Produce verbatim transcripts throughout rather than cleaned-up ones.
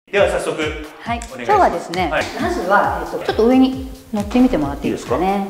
では早速、 はい、今日はですね、はい、まずは、えっと、ちょっと上に乗ってみてもらっていいですかね。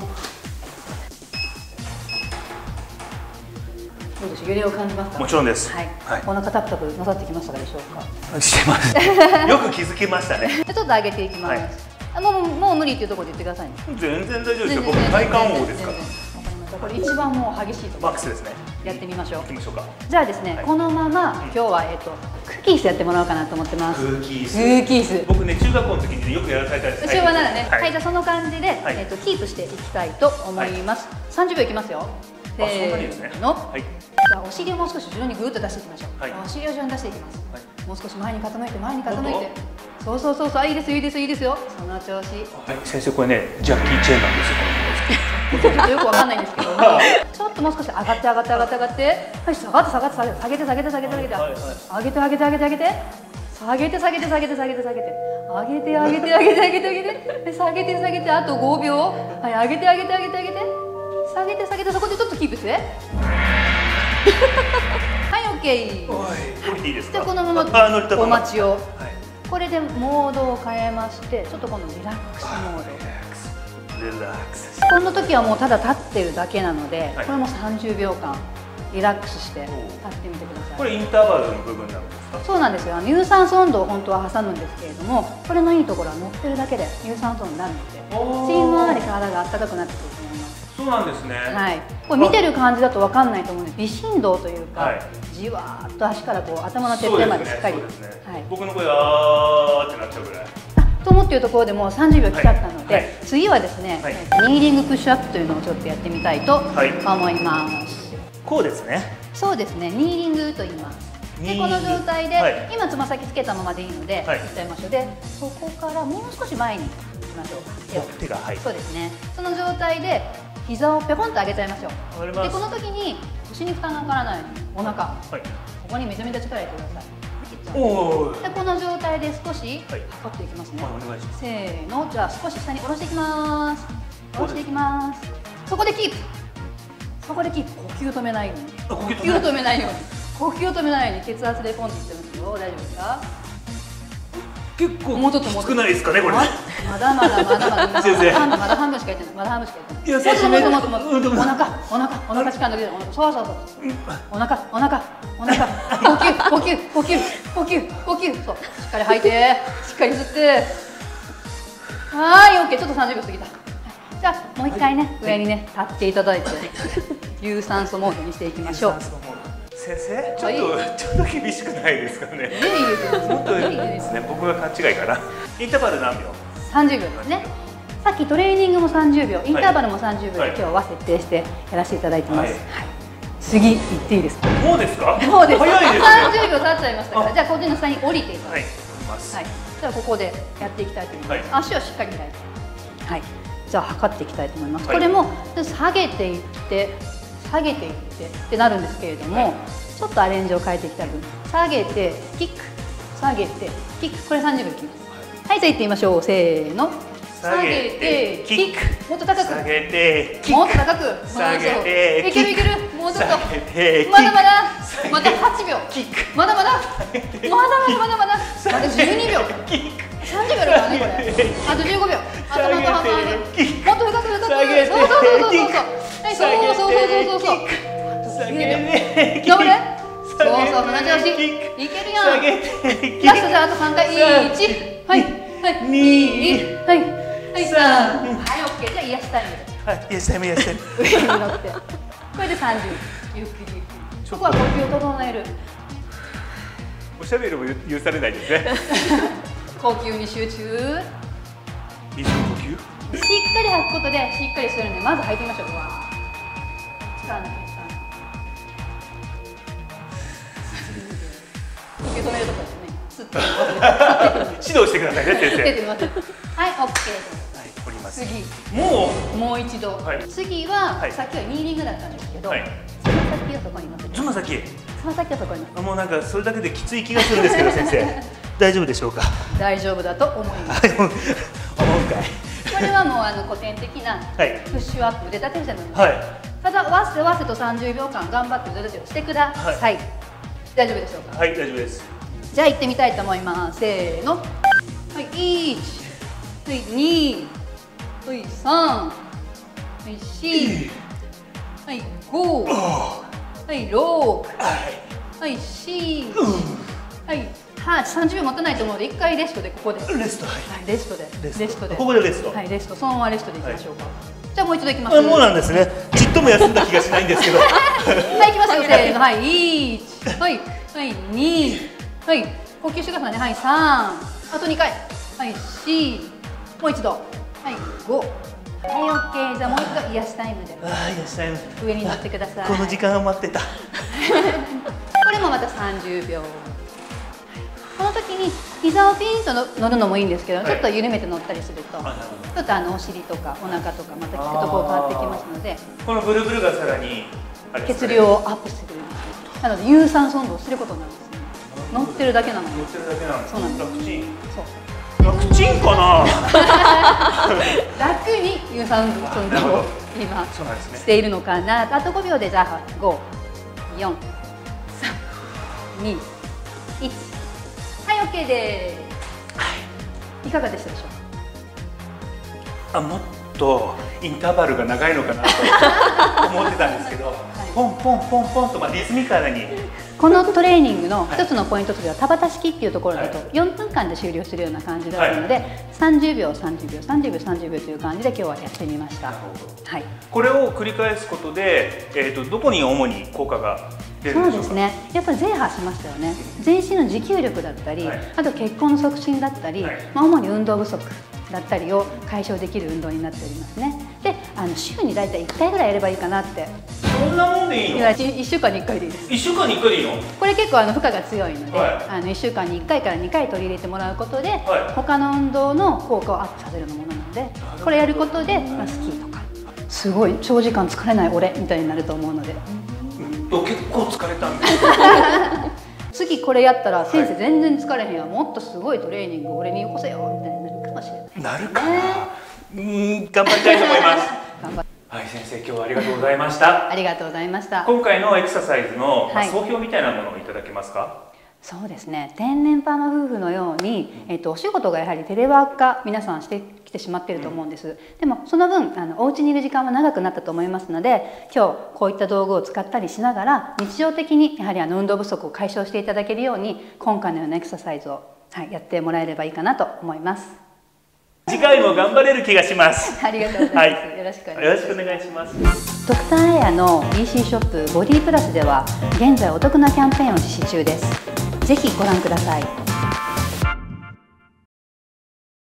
どうでしょう、揺れを感じますか。 もちろんです。 はい、はい、お腹タプタプなさってきましたでしょうか。 してます。よく気づきましたね。 ちょっと上げていきます。はい、もう、もう無理っていうところで言ってくださいね。 全然大丈夫ですよ。僕体幹王ですから。 これ一番もう激しいところ。 マックスですね。 やってみましょう。 行きましょうか。 じゃあですね、はい、このまま、うん、今日はえっとクッキースやってもらおうかなと思ってます。 クッキース。 クッキース。 僕ね、中学校の時によくやらされたんです。 後ろはならね、はい、はい、じゃあその感じで、はい、えっとキープしていきたいと思います。さんじゅうびょういきますよ。せーの。はい。じゃあお尻をもう少し後ろにぐーっと出していきましょう。はい、お尻を後ろに出していきます。はい、もう少し前に傾いて前に傾いて。そうそうそうそう、いいですいいですいいですよ。その調子。 はい、先生これね、ジャッキー・チェンなんですよ。 ちょっとよくわかんないんですけど、ちょっともう少し上がって上がって上がって上がって、はい、下がって下がって下げて下げて下げて下げて下げて上げて上げて上げて下げて下げて下げて下げて下げて上げて上げて上げて上げて上げて下げて下げて、あとごびょう、はい、上げて上げて上げて上げて下げて下げて、そこでちょっとキープして、はい、オッケー。 降りていいですか。 でこのままお待ちを。これでモードを変えまして、ちょっとこのリラックスモード。 リラックス。 この時はもうただ立ってるだけなので、はい、これもさんじゅうびょうかんリラックスして立ってみてください。 これインターバルの部分なんですか。 そうなんですよ。有酸素運動を本当は挟むんですけれども、これのいいところは乗ってるだけで有酸素になるので、じんわり体が温かくなってくると思います。 そうなんですね。はい。 これ見てる感じだと分かんないと思うんです。微振動というか、はい、じわーっと足からこう頭のてっぺんまでしっかり。 僕の声あーってなっちゃうぐらい。 と思っているところでもうさんじゅうびょう来ちゃったので、はい、次はですね、はい、ニーリングプッシュアップというのをちょっとやってみたいと思います。 はい、こうですね。 そうですね、ニーリングと言います。でこの状態で、はい、今つま先つけたままでいいので、はい、いっちゃいましょう。でそこからもう少し前に行きましょう。 手が、はい、 そうですね。その状態で膝をペコンと上げちゃいましょう。でこの時に腰に負担がかからないようにお腹、はい、ここにめちゃめちゃ力入れてください。おでこの状態で少し測っていきますね。はい、お願いします。せーの、じゃあ少し下に下ろしていきます。下ろしていきます。そこでキープ。そこでキープ。呼吸止めないように。呼吸を止めないように。呼吸を止めないように血圧でポンっていってますよ。大丈夫ですか？ 結構もうちょっとも少ないですかねこれ。 まだまだまだまだまだまだ半分しかいってない。まだ半分しかいってない。いや、もっともっともっともっとお腹お腹お腹力抜けて、そうそうそう。お腹お腹お腹呼吸呼吸呼吸呼吸呼吸、そうしっかり吐いてしっかり吸って。はい、オッケー。ちょっとさんじゅうびょう過ぎた。じゃあもう一回ね上にね立っていただいて有酸素モードにしていきましょう。 先生、ちょっとちょっと厳しくないですかね。 いいですよ。 もっといいですね。僕が勘違いかな。インターバル何秒？ さんじゅうびょうですね。さっきトレーニングもさんじゅうびょう、インターバルもさんじゅうびょうで今日は設定してやらせていただいてます。次行っていいですか？ もうですか？ もうです。 早いですね。 さんじゅうびょう経っちゃいましたから、じゃあこっちの下に降りていきます。はい。 はい。 じゃあここでやっていきたいと思います。足をしっかり開いて。はい。じゃあ測っていきたいと思います。これも下げていって下げていってってなるんですけれども。ちょっとアレンジを変えていきたい分、下げてキック下げてキック、これさんじゅうびょういきます。はい、じゃあいってみましょう。せーの、下げてキック、もっと高く、下げてキック、もっと高く、下げていけるいける、もうちょっと、まだまだまだはちびょう、まだまだまだまだまだまだまだじゅうにびょう、さんじゅうびょうだからねこれ。あとじゅうごびょう、頭と半分、もっと深く深く、そうそうそうそうそうそう、はい、そうそうそうそうそう。頑張れ。そうそう、同じ足いけるやん。ラストじゃああとさんかい。いち、はいはいに、はいはいさん、はい、オッケー。じゃあ癒しタイムで。 はい、癒しタイム癒しタイム。 上に乗ってこれでさんじゅう、ゆっくりゆっくり。そこは呼吸を整える。 おしゃべりも許されないですね。 呼吸に集中。 一緒呼吸。 しっかり吐くことでしっかりするんで、まず吐いてみましょう。力抜け。受け止めるとこですね。 指導してくださいね、先生。 はい、オッケーです。 はい、降ります。 次、 もうもう一度。次はさっきはニーリングだったんですけど、つま先をそこに乗せて。つま先。つま先をそこに乗せて。 もうなんかそれだけできつい気がするんですけど、先生。大丈夫でしょうか。 大丈夫だと思います。 思うかい。 これはもうあの古典的なプッシュアップ、腕立て伏せなので。 はい。 ただわせわせとさんじゅうびょうかん頑張って腕立てをしてください。大丈夫でしょうか。 はい、大丈夫です。 じじゃあ行ってみたいと思います。せーの。はい、いち、はい、に、はい、さん、はい、し、はい、ご、はい、ろく、はい、し、はい、はち、さんじゅうびょう持たないと思うので、いっかいレストで、ここで。 レスト、はい。 レストで。レストで。 ここでレスト。 はい、レスト。そのままレストでいきましょうか。じゃあもう一度いきます。 あ、もうなんですね。ちっとも休んだ気がしないんですけど。 はい、いきますよ。せーの。はい、いち、はい、はい、に、はい、呼吸してくださいね。はい、さん、あとにかい。はい、よん、もう一度。はい、ご。はい、オッケー。じゃあもう一度癒しタイムで。 ああ、癒しタイム。 上に乗ってください。 この時間を待ってた。 これもまたさんじゅうびょう。この時に膝をピンと乗るのもいいんですけど、はい、ちょっと緩めて乗ったりすると、ちょっとあのお尻とかお腹とかまた効くとこう変わってきますので、 このブルブルがさらに血流をアップしてくれるんです。なので有酸素運動をすることになるんですね。乗ってるだけなのに。 乗ってるだけなのに。 そうなんです。 楽ちん。 そう。 楽ちんかな。 楽に有酸素運動を今しているのかな。あとごびょうでじゃあご、よん、さん、に、いち。はい、オッケーです。いかがでしたでしょうか。 あ、もっとインターバルが長いのかなと思ってたんですけど、はい、ポンポンポンポンとまあリズミカルに。 このトレーニングの一つのポイントとしては田畑式っていうところだとよんぷんかんで終了するような感じだったので、はい、さんじゅうびょうさんじゅうびょうさんじゅうびょうさんじゅうびょうという感じで今日はやってみました。はい、これを繰り返すことで、えーと、どこに主に効果が出るんでしょうか。そうですね、やっぱり前半しましたよね。全身の持久力だったり、はい、あと血行の促進だったり、はい、まあ、主に運動不足だったりを解消できる運動になっておりますね。で、あの週にだいたいいっかいぐらいやればいいかなって。そんなもんでいいの？いっしゅうかんにいっかいでいいです。いっしゅうかんにいっかいでいいの？これ結構あの負荷が強いので、はい、あのいっしゅうかんにいっかいからにかい取り入れてもらうことで、はい、他の運動の効果をアップさせるものなので、これやることで、まあ、スキーとかすごい長時間疲れない俺みたいになると思うので。結構疲れたんです次これやったら先生全然疲れへんわ、もっとすごいトレーニング俺によこせよみたいになるかもしれない。なるかな。うん、頑張りたいと思います。頑張はい、先生、今日はありがとうございました。ありがとうございました。今回のエクササイズの、はい、総評みたいなものをいただけますか。そうですね、天然パーマ夫婦のように、えっと、お仕事がやはりテレワーク化皆さんしてきてしまっていると思うんです、うん、でもその分あのお家にいる時間は長くなったと思いますので、今日こういった道具を使ったりしながら日常的にやはりあの運動不足を解消していただけるように今回のようなエクササイズを、はい、やってもらえればいいかなと思います。次回も頑張れる気がします。ありがとうございます。はい、よろしくお願いします。ドクターエアの イーシー ショップボディプラスでは現在お得なキャンペーンを実施中です。ぜひご覧ください。